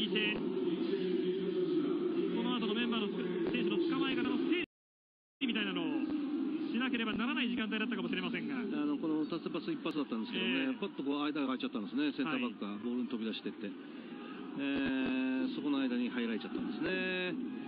いて、この後のメンバーの選手の捕まえ方の整理みたいなのをしなければならない時間帯だったかもしれませんが、 この縦パス一発だったんですけどね、パッとこう間が空いちゃったんですね、センターバックがボールに飛び出していって、そこの間に入られちゃったんですね。